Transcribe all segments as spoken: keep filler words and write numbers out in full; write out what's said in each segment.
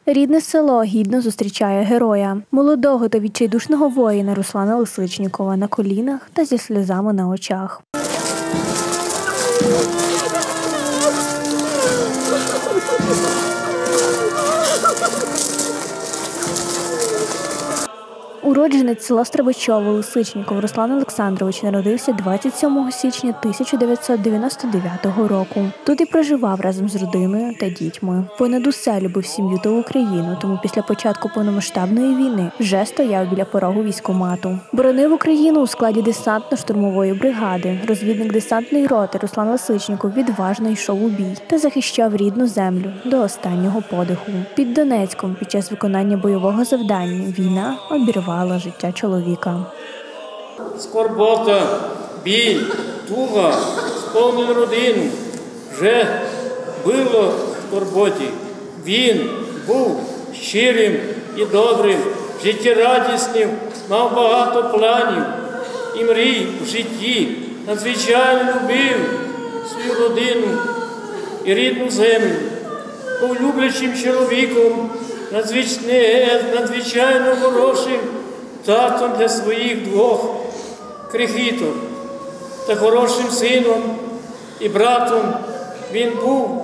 Рідне село гідно зустрічає героя. Молодого та відчайдушного воїна Руслана Лисичнікова на колінах та зі сльозами на очах. Уродженець села Стрибачове Лисичніков Руслан Олександрович народився двадцять сьомого січня тисяча дев'ятсот дев'яносто дев'ятого року. Тут і проживав разом з родиною та дітьми. Понад усе любив сім'ю та Україну, тому після початку повномасштабної війни вже стояв біля порогу військкомату. Боронив Україну у складі десантно-штурмової бригади. Розвідник десантної роти Руслан Лисичніков відважно йшов у бій та захищав рідну землю до останнього подиху. Під Донецьком під час виконання бойового завдання війна обірвала життя чоловіка. Скорбота, біль, туга сповнили родину. Вже було в скорботі. Він був щирим і добрим, життєрадісним, мав багато планів і мрій в житті. Надзвичайно любив свою родину і рідну землю. Був люблячим чоловіком, надзвичайно хорошим татом для своїх двох крихіток та хорошим сином і братом він був.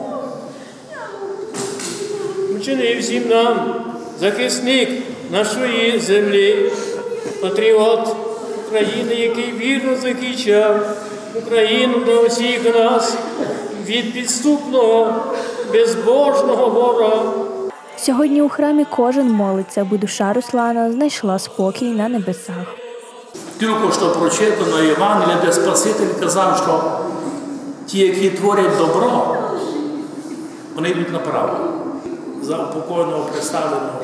Учинив всім нам захисник нашої землі, патріот України, який вірно захищав Україну до усіх нас від підступного, безбожного ворога. Сьогодні у храмі кожен молиться, аби душа Руслана знайшла спокій на небесах. Тільки що прочитано Євангеліє, де Спаситель казав, що ті, які творять добро, вони йдуть направо. За покойного представленого.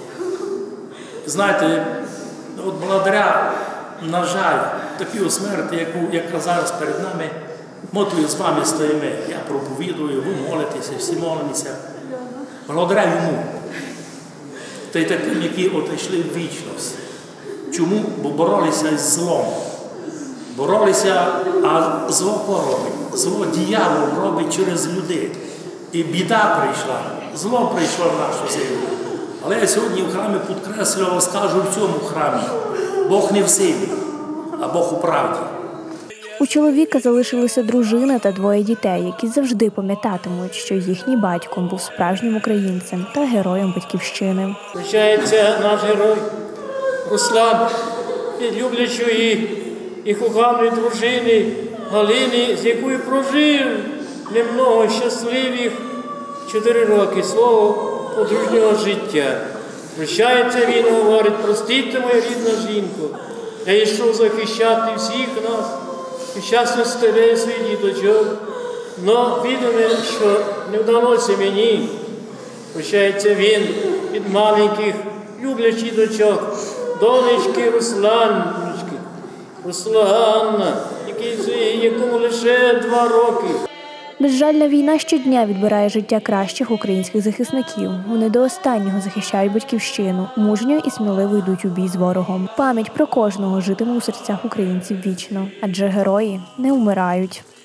Знаєте, от благодаря, на жаль, такій смерті, яку, яка зараз перед нами, ми тут з вами стоїмо, я проповідую, ви молитеся, всі молимося. Благодаря йому, та й таким, які отійшли в вічність. Чому? Бо боролися з злом. Боролися, а зло робить. Зло диявол робить через людей. І біда прийшла, зло прийшло в нашу землю. Але я сьогодні в храмі підкреслював, скажу в цьому храмі, Бог не в силі, а Бог у правді. У чоловіка залишилися дружина та двоє дітей, які завжди пам'ятатимуть, що їхній батько був справжнім українцем та героєм батьківщини. Вручається наш герой Руслан від люблячої і коханої дружини Галини, з якою прожив немного щасливих чотири роки свого подружнього життя. Прощається він, говорить: простите, моя рідна жінко, я йшов захищати всіх нас, і щасно старе свій діточок, но відомо, що не вдалося мені. Прощається він від маленьких люблячих дочок, донечки Русланочки, Руслана, якому лише два роки. Безжальна війна щодня відбирає життя кращих українських захисників. Вони до останнього захищають батьківщину, мужньо і сміливо йдуть у бій з ворогом. Пам'ять про кожного житиме у серцях українців вічно, адже герої не вмирають.